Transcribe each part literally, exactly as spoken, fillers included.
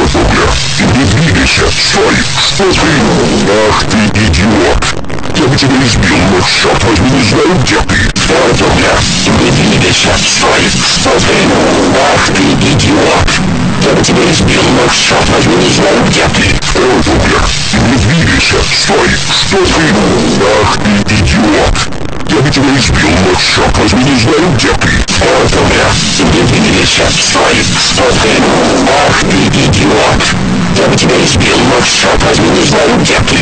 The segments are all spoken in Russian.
Не двигайся, стой! Что ты? Ах ты, идиот! Я бы тебя избил, но черт возьми, не знаю, где ты. Вот у меня. Не двигайся, стой! Что ты? Ах ты, идиот! Я бы тебя избил, но черт возьми, не знаю, где ты. Вот у меня. Не двигайся, стой! Что ты? Ах ты, идиот! Я бы тебя избил, но черт возьми, не знаю, где ты. Вот у меня. Не двигайся, стой! Что ты? Ах ты, идиот! Я бы тебя избил, но черт возьми, не знаю, где ты.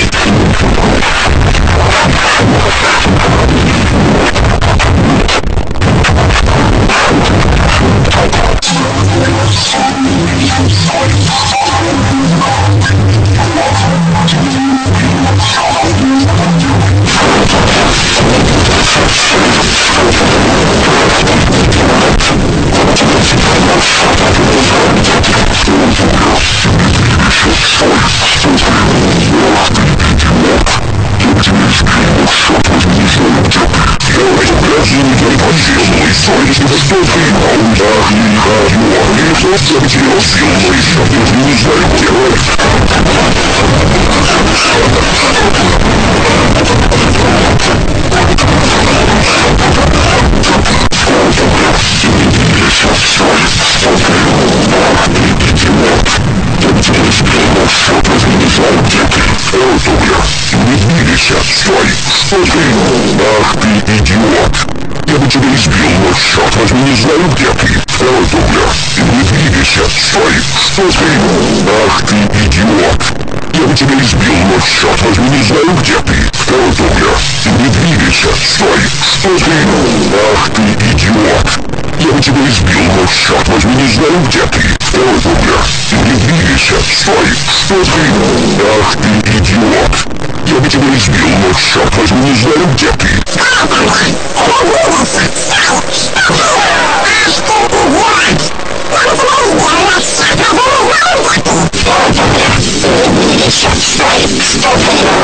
Не двигайся, стой! Что ты? Ах ты, идиот! Я бы тебя избил, но черт возьми, не знаю, где ты. Вот угля. Не двигайся, стой! Что ты? Ах ты, идиот! Я бы тебя избил, но черт возьми, не знаю, где ты. Вот угля. Не двигайся, стой! Что ты? Ах ты, идиот! Я бы тебя избил, но черт возьми, не знаю, где ты. Вот угля. Не двигайся, стой! Что ты? Ах ты, идиот! Я бы тебя избил, но черт возьми, не знаю, где ты. Что ты?